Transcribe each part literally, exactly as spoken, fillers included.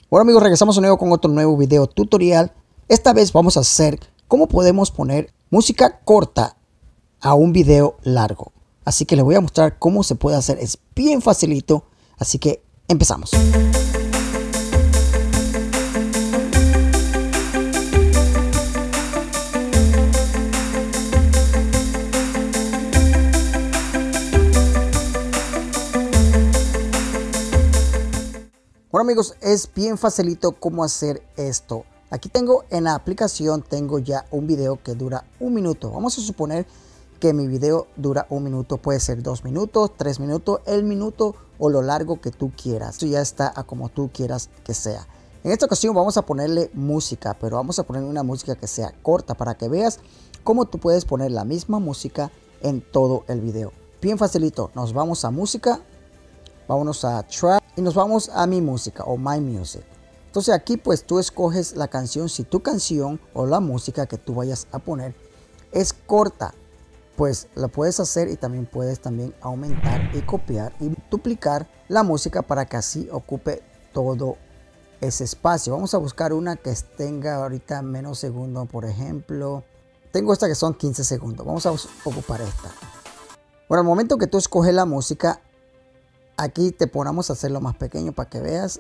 Bueno amigos, regresamos de nuevo con otro nuevo video tutorial. Esta vez vamos a hacer cómo podemos poner música corta a un video largo. Así que les voy a mostrar cómo se puede hacer. Es bien facilito, así que empezamos. Bueno amigos, es bien facilito cómo hacer esto. Aquí tengo en la aplicación, tengo ya un video que dura un minuto. Vamos a suponer que mi video dura un minuto, puede ser dos minutos, tres minutos, el minuto o lo largo que tú quieras. Esto ya está a como tú quieras que sea. En esta ocasión vamos a ponerle música, pero vamos a poner una música que sea corta para que veas cómo tú puedes poner la misma música en todo el video. Bien facilito, nos vamos a música, vámonos a track y nos vamos a mi música o my music. Entonces aquí pues tú escoges la canción. Si tu canción o la música que tú vayas a poner es corta, pues la puedes hacer y también puedes también aumentar y copiar y duplicar la música para que así ocupe todo ese espacio. Vamos a buscar una que tenga ahorita menos segundos, por ejemplo. Tengo esta que son quince segundos. Vamos a ocupar esta. Bueno, al momento que tú escoges la música, aquí te ponemos a hacerlo más pequeño para que veas.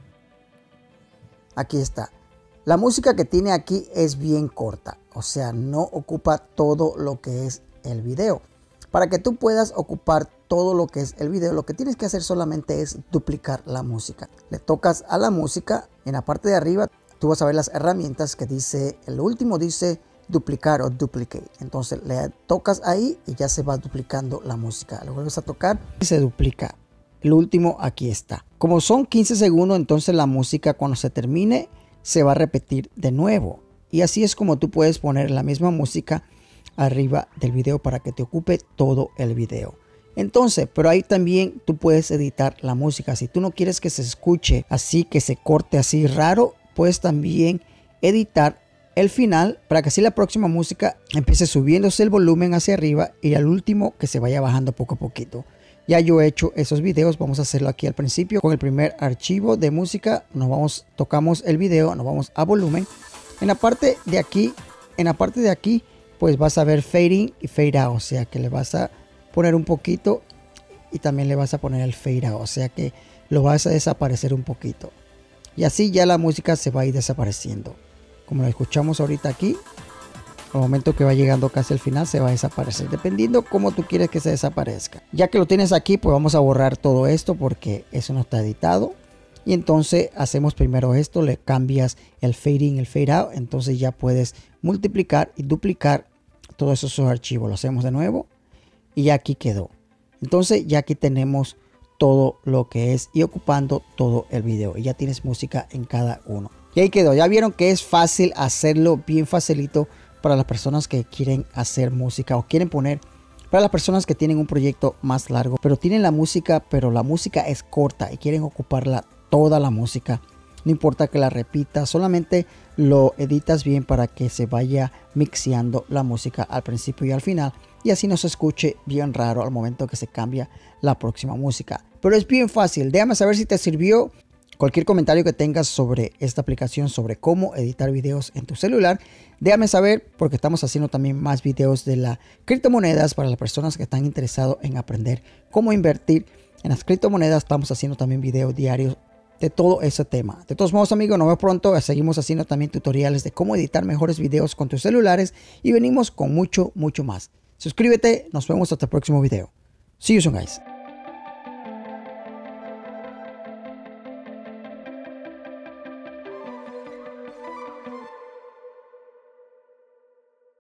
Aquí está. La música que tiene aquí es bien corta, o sea, no ocupa todo lo que es el video. Para que tú puedas ocupar todo lo que es el video, lo que tienes que hacer solamente es duplicar la música. Le tocas a la música, en la parte de arriba tú vas a ver las herramientas que dice, el último dice duplicar o duplicate. Entonces le tocas ahí y ya se va duplicando la música. Lo vuelves a tocar y se duplica. El último aquí está. Como son quince segundos, entonces la música cuando se termine se va a repetir de nuevo. Y así es como tú puedes poner la misma música arriba del video para que te ocupe todo el video. Entonces, pero ahí también tú puedes editar la música. Si tú no quieres que se escuche así, que se corte así raro, puedes también editar el final para que así la próxima música empiece subiéndose el volumen hacia arriba y al último que se vaya bajando poco a poquito. Ya yo he hecho esos videos, vamos a hacerlo aquí al principio con el primer archivo de música. Nos vamos, tocamos el video, nos vamos a volumen. En la parte de aquí, en la parte de aquí, pues vas a ver fading y fade out, o sea que le vas a poner un poquito y también le vas a poner el fade out, o sea que lo vas a desaparecer un poquito. Y así ya la música se va a ir desapareciendo. Como lo escuchamos ahorita aquí. Al momento que va llegando casi al final se va a desaparecer, dependiendo cómo tú quieres que se desaparezca. Ya que lo tienes aquí, pues vamos a borrar todo esto porque eso no está editado. Y entonces hacemos primero esto, le cambias el fading, el fade out. Entonces ya puedes multiplicar y duplicar todos esos archivos. Lo hacemos de nuevo y ya aquí quedó. Entonces ya aquí tenemos todo lo que es y ocupando todo el video. Y ya tienes música en cada uno. Y ahí quedó. Ya vieron que es fácil hacerlo, bien facilito. Para las personas que quieren hacer música o quieren poner, para las personas que tienen un proyecto más largo, pero tienen la música, pero la música es corta y quieren ocuparla toda la música. No importa que la repitas, solamente lo editas bien para que se vaya mixeando la música al principio y al final. Y así no se escuche bien raro al momento que se cambia la próxima música. Pero es bien fácil. Déjame saber si te sirvió. Cualquier comentario que tengas sobre esta aplicación, sobre cómo editar videos en tu celular, déjame saber porque estamos haciendo también más videos de las criptomonedas para las personas que están interesados en aprender cómo invertir en las criptomonedas. Estamos haciendo también videos diarios de todo ese tema. De todos modos amigos, nos vemos pronto. Seguimos haciendo también tutoriales de cómo editar mejores videos con tus celulares y venimos con mucho, mucho más. Suscríbete, nos vemos hasta el próximo video. See you soon guys.